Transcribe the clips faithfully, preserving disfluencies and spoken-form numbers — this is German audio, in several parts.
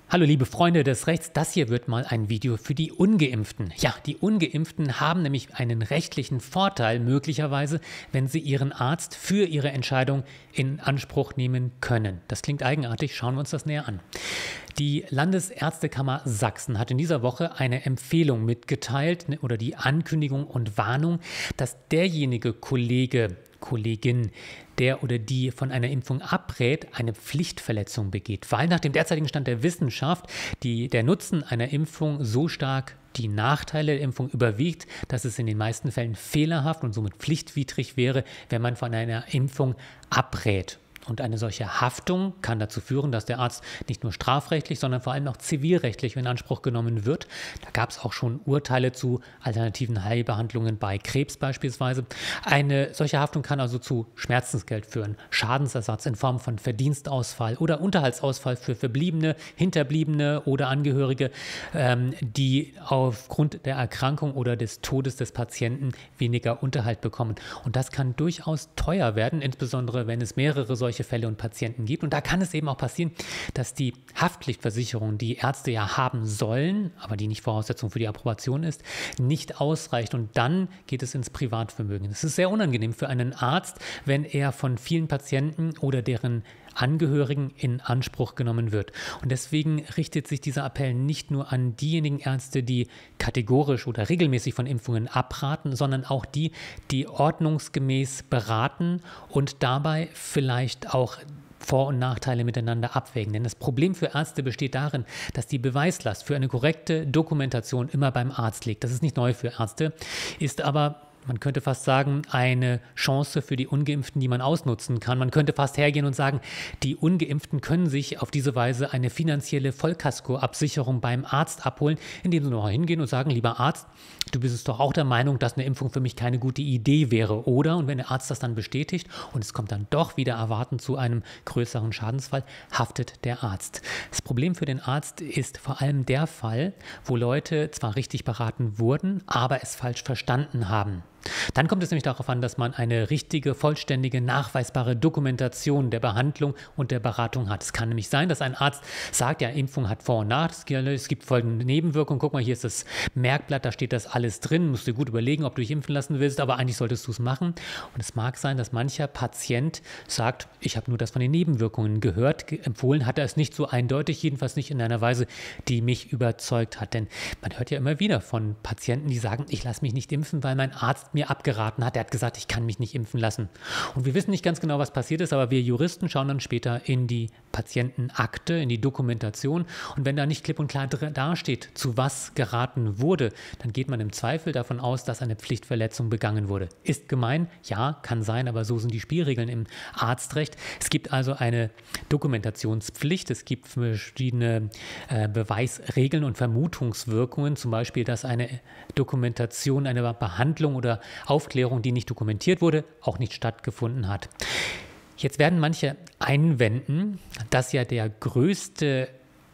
Hallo liebe Freunde des Rechts, das hier wird mal ein Video für die Ungeimpften. Ja, die Ungeimpften haben nämlich einen rechtlichen Vorteil möglicherweise, wenn sie ihren Arzt für ihre Entscheidung in Anspruch nehmen können. Das klingt eigenartig, schauen wir uns das näher an. Die Landesärztekammer Sachsen hat in dieser Woche eine Empfehlung mitgeteilt oder die Ankündigung und Warnung, dass derjenige Kollege, Kollegin, der oder die von einer Impfung abrät, eine Pflichtverletzung begeht, weil nach dem derzeitigen Stand der Wissenschaft die, der Nutzen einer Impfung so stark die Nachteile der Impfung überwiegt, dass es in den meisten Fällen fehlerhaft und somit pflichtwidrig wäre, wenn man von einer Impfung abrät. Und eine solche Haftung kann dazu führen, dass der Arzt nicht nur strafrechtlich, sondern vor allem auch zivilrechtlich in Anspruch genommen wird. Da gab es auch schon Urteile zu alternativen Heilbehandlungen bei Krebs beispielsweise. Eine solche Haftung kann also zu Schmerzensgeld führen, Schadensersatz in Form von Verdienstausfall oder Unterhaltsausfall für Verbliebene, Hinterbliebene oder Angehörige, ähm, die aufgrund der Erkrankung oder des Todes des Patienten weniger Unterhalt bekommen. Und das kann durchaus teuer werden, insbesondere wenn es mehrere solche Fälle und Patienten gibt. Und da kann es eben auch passieren, dass die Haftpflichtversicherung, die Ärzte ja haben sollen, aber die nicht Voraussetzung für die Approbation ist, nicht ausreicht. Und dann geht es ins Privatvermögen. Es ist sehr unangenehm für einen Arzt, wenn er von vielen Patienten oder deren Angehörigen in Anspruch genommen wird. Und deswegen richtet sich dieser Appell nicht nur an diejenigen Ärzte, die kategorisch oder regelmäßig von Impfungen abraten, sondern auch die, die ordnungsgemäß beraten und dabei vielleicht auch Vor- und Nachteile miteinander abwägen. Denn das Problem für Ärzte besteht darin, dass die Beweislast für eine korrekte Dokumentation immer beim Arzt liegt. Das ist nicht neu für Ärzte, ist aber, man könnte fast sagen, eine Chance für die Ungeimpften, die man ausnutzen kann. Man könnte fast hergehen und sagen, die Ungeimpften können sich auf diese Weise eine finanzielle Vollkaskoabsicherung beim Arzt abholen, indem sie noch hingehen und sagen, lieber Arzt, du bist es doch auch der Meinung, dass eine Impfung für mich keine gute Idee wäre, oder? Und wenn der Arzt das dann bestätigt und es kommt dann doch wieder erwartend zu einem größeren Schadensfall, haftet der Arzt. Das Problem für den Arzt ist vor allem der Fall, wo Leute zwar richtig beraten wurden, aber es falsch verstanden haben. Dann kommt es nämlich darauf an, dass man eine richtige, vollständige, nachweisbare Dokumentation der Behandlung und der Beratung hat. Es kann nämlich sein, dass ein Arzt sagt, ja, Impfung hat Vor- und Nachteile, es gibt folgende Nebenwirkungen, guck mal, hier ist das Merkblatt, da steht das alles drin, musst du dir gut überlegen, ob du dich impfen lassen willst, aber eigentlich solltest du es machen. Und es mag sein, dass mancher Patient sagt, ich habe nur das von den Nebenwirkungen gehört, empfohlen hat er es nicht so eindeutig, jedenfalls nicht in einer Weise, die mich überzeugt hat. Denn man hört ja immer wieder von Patienten, die sagen, ich lasse mich nicht impfen, weil mein Arzt mir abgeraten hat. Er hat gesagt, ich kann mich nicht impfen lassen. Und wir wissen nicht ganz genau, was passiert ist, aber wir Juristen schauen dann später in die Patientenakte, in die Dokumentation. Und wenn da nicht klipp und klar dasteht, zu was geraten wurde, dann geht man im Zweifel davon aus, dass eine Pflichtverletzung begangen wurde. Ist gemein? Ja, kann sein, aber so sind die Spielregeln im Arztrecht. Es gibt also eine Dokumentationspflicht. Es gibt verschiedene äh, Beweisregeln und Vermutungswirkungen, zum Beispiel, dass eine Dokumentation, eine Behandlung oder Aufklärung, die nicht dokumentiert wurde, auch nicht stattgefunden hat. Jetzt werden manche einwenden, dass ja der größte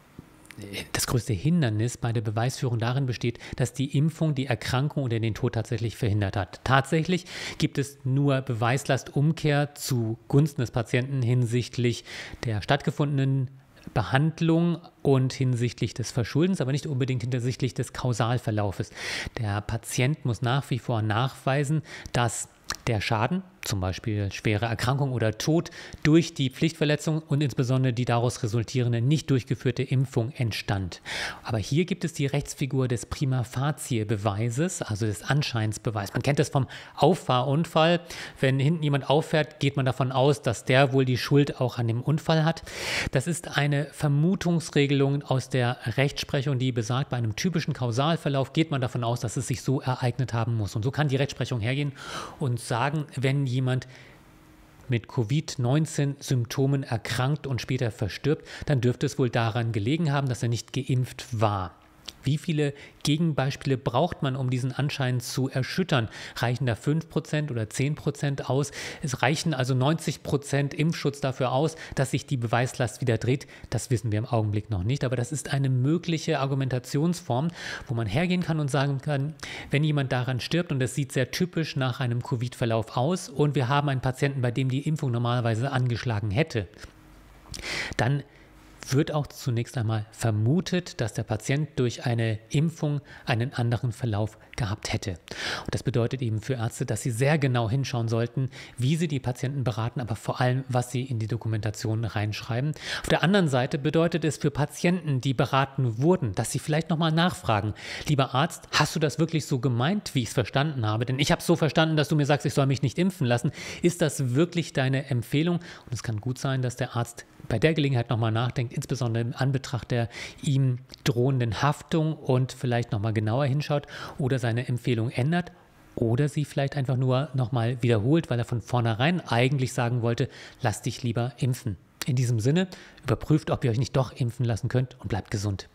Das größte Hindernis bei der Beweisführung darin besteht, dass die Impfung die Erkrankung oder den Tod tatsächlich verhindert hat. Tatsächlich gibt es nur Beweislastumkehr zugunsten des Patienten hinsichtlich der stattgefundenen Behandlung und hinsichtlich des Verschuldens, aber nicht unbedingt hinsichtlich des Kausalverlaufes. Der Patient muss nach wie vor nachweisen, dass der Schaden, zum Beispiel schwere Erkrankung oder Tod, durch die Pflichtverletzung und insbesondere die daraus resultierende nicht durchgeführte Impfung entstand. Aber hier gibt es die Rechtsfigur des Prima facie Beweises, also des Anscheinsbeweises. Man kennt das vom Auffahrunfall. Wenn hinten jemand auffährt, geht man davon aus, dass der wohl die Schuld auch an dem Unfall hat. Das ist eine Vermutungsregelung aus der Rechtsprechung, die besagt, bei einem typischen Kausalverlauf geht man davon aus, dass es sich so ereignet haben muss. Und so kann die Rechtsprechung hergehen und sagen, wenn jemand mit Covid neunzehn Symptomen erkrankt und später verstirbt, dann dürfte es wohl daran gelegen haben, dass er nicht geimpft war. Wie viele Gegenbeispiele braucht man, um diesen Anschein zu erschüttern? Reichen da fünf Prozent oder zehn Prozent aus? Es reichen also neunzig Prozent Impfschutz dafür aus, dass sich die Beweislast wieder dreht? Das wissen wir im Augenblick noch nicht, aber das ist eine mögliche Argumentationsform, wo man hergehen kann und sagen kann, wenn jemand daran stirbt, und das sieht sehr typisch nach einem Covid-Verlauf aus, und wir haben einen Patienten, bei dem die Impfung normalerweise angeschlagen hätte, dann wird auch zunächst einmal vermutet, dass der Patient durch eine Impfung einen anderen Verlauf gehabt hätte. Und das bedeutet eben für Ärzte, dass sie sehr genau hinschauen sollten, wie sie die Patienten beraten, aber vor allem, was sie in die Dokumentation reinschreiben. Auf der anderen Seite bedeutet es für Patienten, die beraten wurden, dass sie vielleicht nochmal nachfragen: Lieber Arzt, hast du das wirklich so gemeint, wie ich es verstanden habe? Denn ich habe es so verstanden, dass du mir sagst, ich soll mich nicht impfen lassen. Ist das wirklich deine Empfehlung? Und es kann gut sein, dass der Arzt bei der Gelegenheit nochmal nachdenkt, insbesondere in Anbetracht der ihm drohenden Haftung, und vielleicht nochmal genauer hinschaut oder seine Empfehlung ändert oder sie vielleicht einfach nur nochmal wiederholt, weil er von vornherein eigentlich sagen wollte: Lass dich lieber impfen. In diesem Sinne, überprüft, ob ihr euch nicht doch impfen lassen könnt, und bleibt gesund.